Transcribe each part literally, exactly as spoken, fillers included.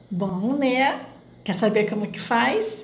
Bom, né? Quer saber como que faz?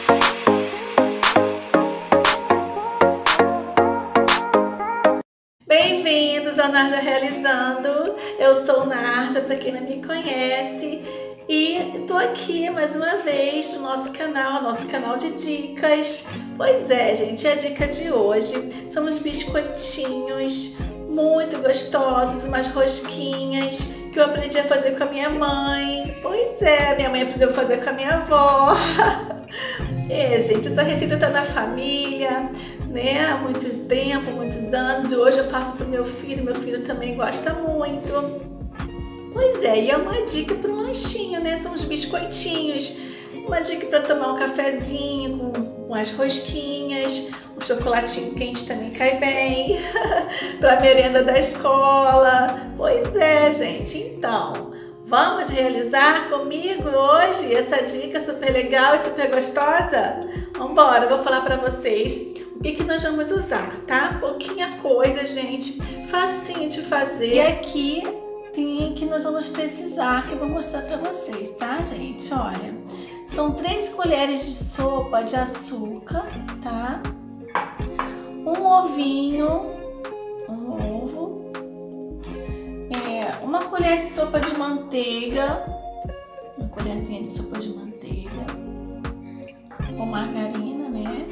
Bem-vindos ao Narja Realizando. Eu sou Narja, para quem não me conhece, e tô aqui mais uma vez no nosso canal, nosso canal de dicas. Pois é, gente, a dica de hoje são os biscoitinhos muito gostosos, umas rosquinhas que eu aprendi a fazer com a minha mãe. Pois é, minha mãe aprendeu a fazer com a minha avó. É, gente, essa receita tá na família, né, há muito tempo, muitos anos, e hoje eu faço pro meu filho, meu filho também gosta muito. Pois é, e é uma dica para um lanchinho, né, são os biscoitinhos, uma dica para tomar um cafezinho com, com as rosquinhas, um chocolatinho quente também cai bem, para a merenda da escola. Pois é, gente, então, vamos realizar comigo hoje essa dica super legal e super gostosa? Vambora, eu vou falar para vocês o que, que nós vamos usar, tá? Pouquinha coisa, gente, facinho de fazer. E aqui tem que nós vamos precisar, que eu vou mostrar para vocês, tá, gente? Olha, são três colheres de sopa de açúcar, tá? Um ovinho, um ovo, é, uma colher de sopa de manteiga, uma colherzinha de sopa de manteiga, ou margarina, né?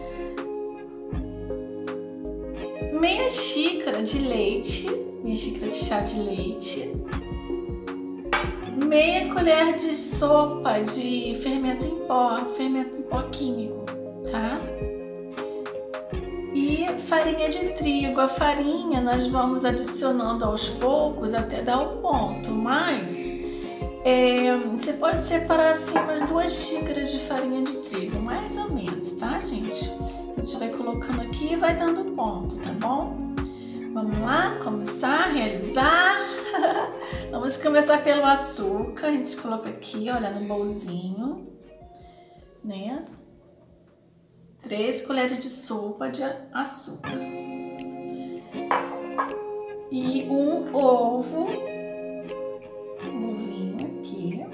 Meia xícara de leite, meia xícara de chá de leite, meia colher de sopa de fermento em pó, fermento em pó químico, tá? E farinha de trigo. A farinha nós vamos adicionando aos poucos até dar o ponto, mas é, você pode separar assim umas duas xícaras de farinha de trigo, mais ou menos, tá, gente? A gente vai colocando aqui e vai dando ponto, tá bom? Vamos lá, começar a realizar. Vamos começar pelo açúcar. A gente coloca aqui, olha, no bolzinho, né? Três colheres de sopa de açúcar. E um ovo, um ovinho aqui.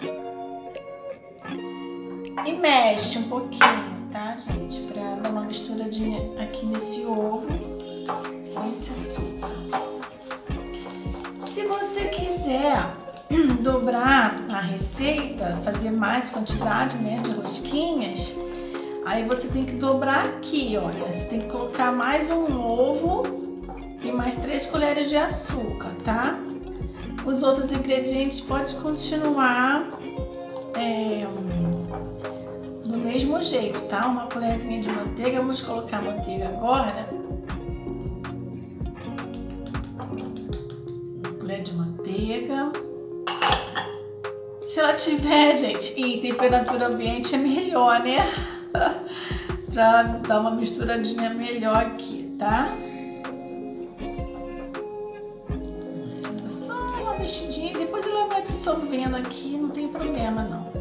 E mexe um pouquinho, tá, gente? Pra dar uma misturadinha aqui nesse ovo com esse açúcar. Se você quiser dobrar a receita, fazer mais quantidade, né, de rosquinhas, aí você tem que dobrar aqui, olha. Você tem que colocar mais um ovo e mais três colheres de açúcar, tá? Os outros ingredientes pode continuar é, do mesmo jeito, tá? Uma colherzinha de manteiga. Vamos colocar a manteiga agora. De manteiga. Se ela tiver, gente, em temperatura ambiente é melhor, né? Pra dar uma misturadinha melhor aqui, tá? Só uma mexidinha, depois ela vai dissolvendo aqui, não tem problema não.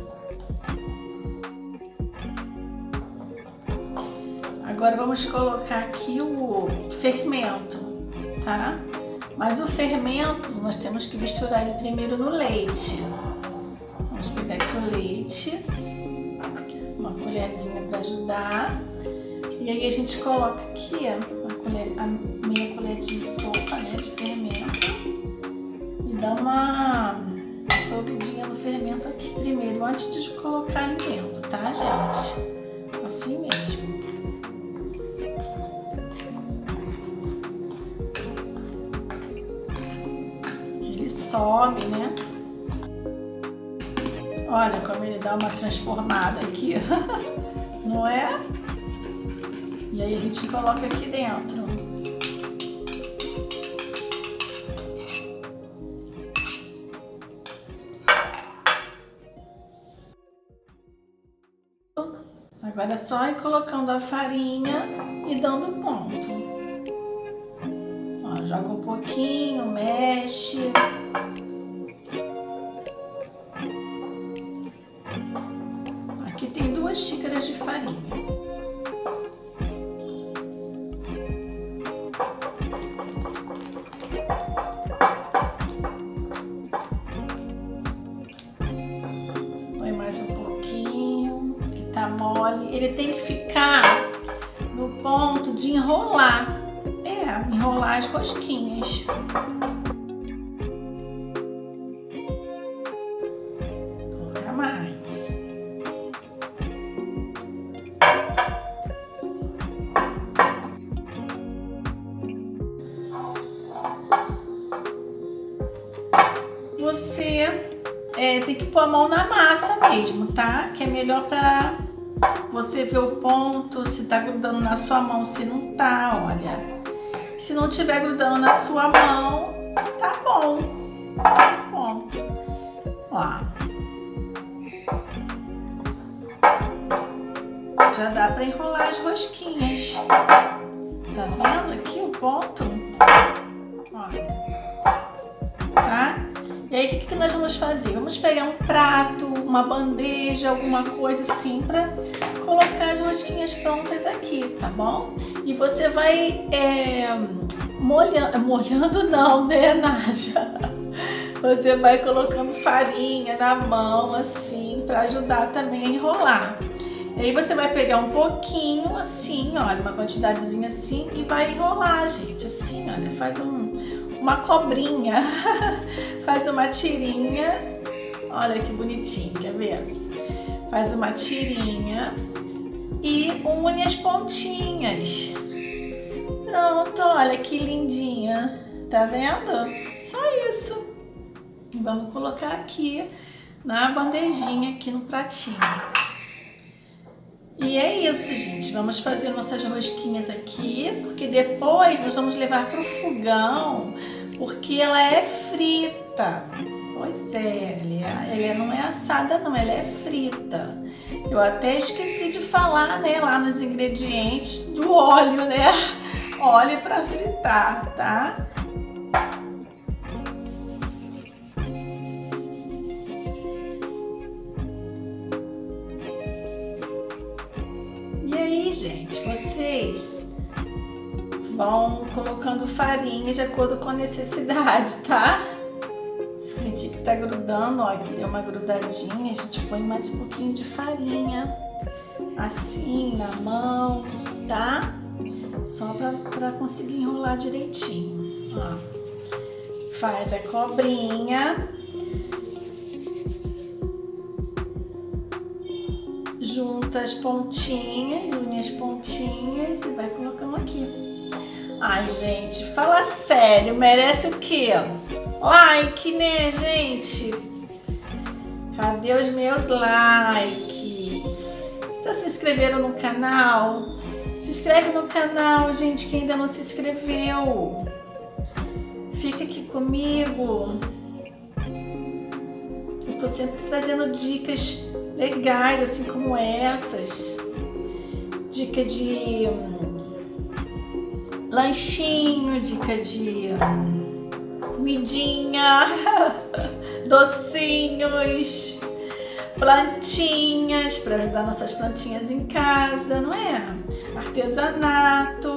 Agora vamos colocar aqui o fermento, tá? Mas o fermento, nós temos que misturar ele primeiro no leite. Vamos pegar aqui o leite, uma colherzinha para ajudar. E aí a gente coloca aqui a, colher, a meia colher de sopa, né, de fermento. E dá uma dissolvidinha no fermento aqui primeiro, antes de colocar ele dentro, tá, gente? Assim mesmo. Sobe, né? Olha como ele dá uma transformada aqui, não é? E aí a gente coloca aqui dentro. Agora é só ir colocando a farinha e dando ponto. Ó, joga um pouquinho, mexe. Aqui tem duas xícaras de farinha. olha, ele tem que ficar no ponto de enrolar. É, enrolar as rosquinhas. Vou colocar mais. Você é, tem que pôr a mão na massa mesmo, tá? Que é melhor pra você ver o ponto, se tá grudando na sua mão, se não tá, olha. Se não tiver grudando na sua mão, tá bom. Ponto. Ó. Já dá pra enrolar as rosquinhas. Tá vendo aqui o ponto? Olha. Tá? E aí, o que, que nós vamos fazer? Vamos pegar um prato, uma bandeja, alguma coisa assim pra colocar as rosquinhas prontas aqui, tá bom? E você vai é, molhando, molhando não, né, Nádia? Você vai colocando farinha na mão, assim, pra ajudar também a enrolar. E aí você vai pegar um pouquinho, assim, olha, uma quantidadezinha assim, e vai enrolar, gente, assim, olha, faz um, uma cobrinha, faz uma tirinha, olha que bonitinho, quer ver? Faz uma tirinha e une as pontinhas. Pronto, olha que lindinha, tá vendo? Só isso. Vamos colocar aqui na bandejinha, aqui no pratinho. E é isso, gente. Vamos fazer nossas rosquinhas aqui, porque depois nós vamos levar para o fogão, porque ela é frita. Pois é, ela, ela não é assada não, ela é frita. Eu até esqueci de falar, né, lá nos ingredientes do óleo, né? Óleo para fritar, tá? Gente, vocês vão colocando farinha de acordo com a necessidade, tá? Se sentir que tá grudando, ó, que deu uma grudadinha, a gente põe mais um pouquinho de farinha, assim, na mão, tá? Só pra, pra conseguir enrolar direitinho, ó. Faz a cobrinha. Junta as pontinhas, une as pontinhas e vai colocando aqui. Ai, gente, fala sério, merece o quê? Like, né, gente? Cadê os meus likes? Já se inscreveram no canal? Se inscreve no canal, gente, que ainda não se inscreveu. Fica aqui comigo. Eu tô sempre trazendo dicas legais, assim como essas. Dica de hum, lanchinho, dica de hum, comidinha, docinhos, plantinhas, para ajudar nossas plantinhas em casa, não é? Artesanato.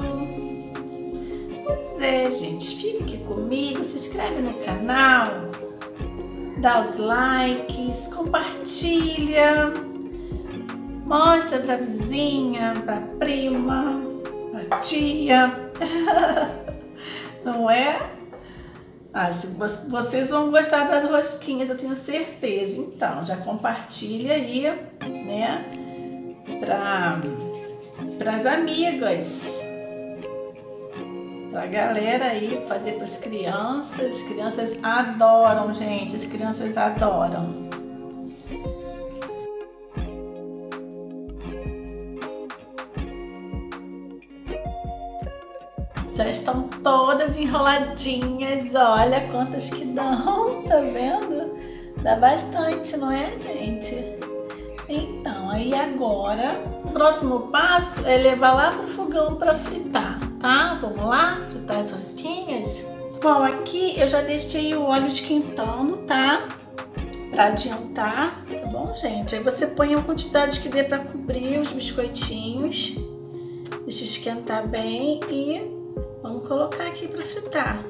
Pois é, gente, fica aqui comigo, se inscreve no canal, dá os likes, compartilha, mostra pra vizinha, pra prima, pra tia, não é? Ah, se vocês vão gostar das rosquinhas, eu tenho certeza. Então, já compartilha aí, né, pra, pras amigas, pra galera aí, fazer pras crianças. As crianças adoram, gente, as crianças adoram. Já estão todas enroladinhas, olha quantas que dão, tá vendo? Dá bastante, não é, gente? Então, aí agora, o próximo passo é levar lá pro fogão para fritar, tá? Vamos lá, fritar as rosquinhas? Bom, aqui eu já deixei o óleo esquentando, tá? Pra adiantar, tá bom, gente? Aí você põe a quantidade que dê pra cobrir os biscoitinhos, deixa esquentar bem e vamos colocar aqui para fritar.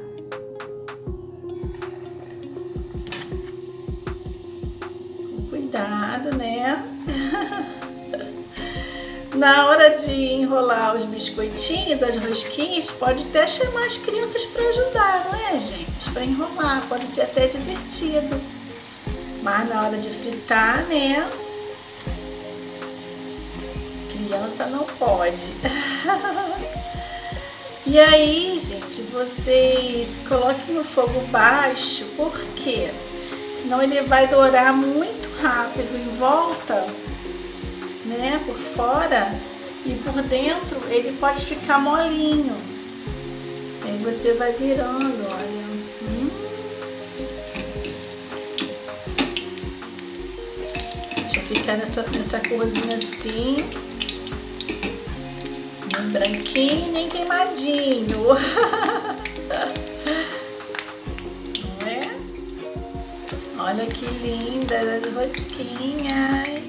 Com cuidado, né? na hora de enrolar os biscoitinhos, as rosquinhas, pode até chamar as crianças para ajudar, não é, gente? Para enrolar, pode ser até divertido. Mas na hora de fritar, né? Criança não pode. E aí, gente, vocês coloquem no fogo baixo, por quê? Senão ele vai dourar muito rápido em volta, né, por fora, e por dentro ele pode ficar molinho. Aí você vai virando, olha. Hum. Deixa ficar nessa, nessa corzinha assim. Nem branquinho, nem queimadinho. Não é? Olha que lindas as rosquinhas.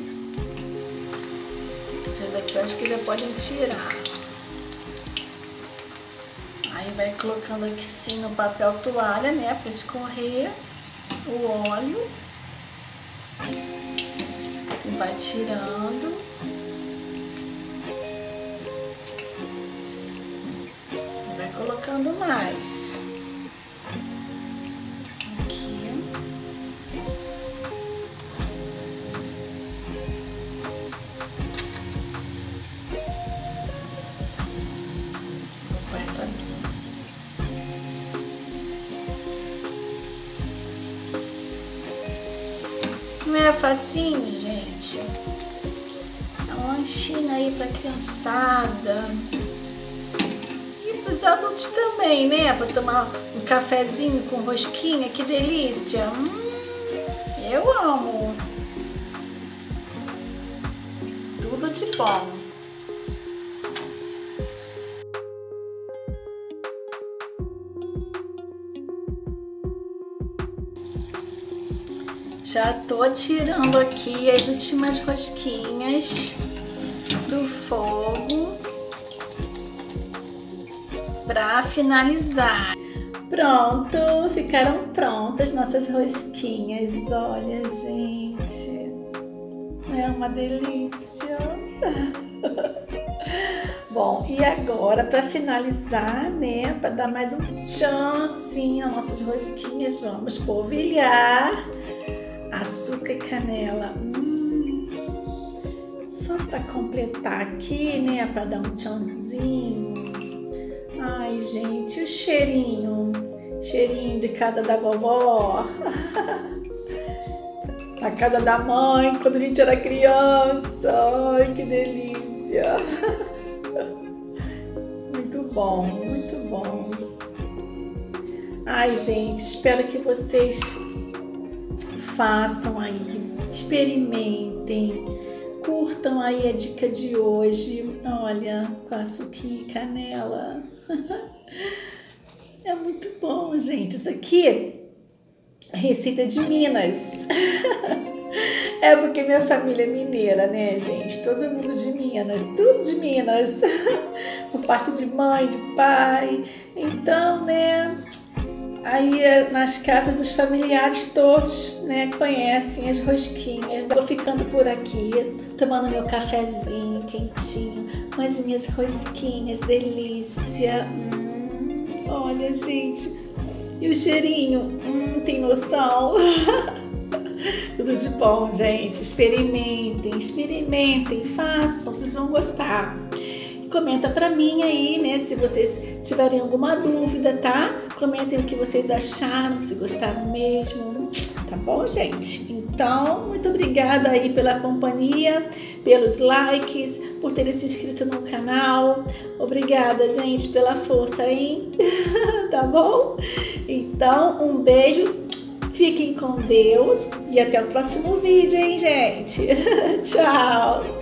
Essas daqui eu acho que já podem tirar. Aí vai colocando aqui sim no papel toalha, né? Para escorrer o óleo. E vai tirando. E vai colocando mais. Não é facinho, gente? É um lanchinho aí pra criançada. E pros adultos também, né? Pra tomar um cafezinho com rosquinha, que delícia! Hum, eu amo! Tudo de bom! Já tô tirando aqui as últimas rosquinhas do fogo para finalizar. Pronto, ficaram prontas nossas rosquinhas. Olha, gente, é uma delícia. Bom, e agora para finalizar, né, para dar mais um tchan assim às nossas rosquinhas, vamos polvilhar açúcar e canela, hum, só para completar aqui, né, para dar um tchanzinho. Ai, gente, o cheirinho, cheirinho de casa da vovó, a casa da mãe, quando a gente era criança. Ai, que delícia! Muito bom, muito bom. Ai, gente, espero que vocês façam aí, experimentem, curtam aí a dica de hoje. Olha, com açúcar e canela. É muito bom, gente. Isso aqui é receita de Minas. É porque minha família é mineira, né, gente? Todo mundo de Minas, tudo de Minas. Por parte de mãe, de pai. Então, né, aí nas casas dos familiares todos, né, conhecem as rosquinhas. Tô ficando por aqui, tomando meu cafezinho quentinho, com as minhas rosquinhas, delícia. Hum, olha, gente, e o cheirinho, hum, tem noção? Tudo de bom, gente. Experimentem, experimentem, façam, vocês vão gostar. Comenta pra mim aí, né, se vocês tiverem alguma dúvida, tá? Comentem o que vocês acharam, se gostaram mesmo, tá bom, gente? Então, muito obrigada aí pela companhia, pelos likes, por terem se inscrito no canal. Obrigada, gente, pela força aí, tá bom? Então, um beijo, fiquem com Deus e até o próximo vídeo, hein, gente? Tchau!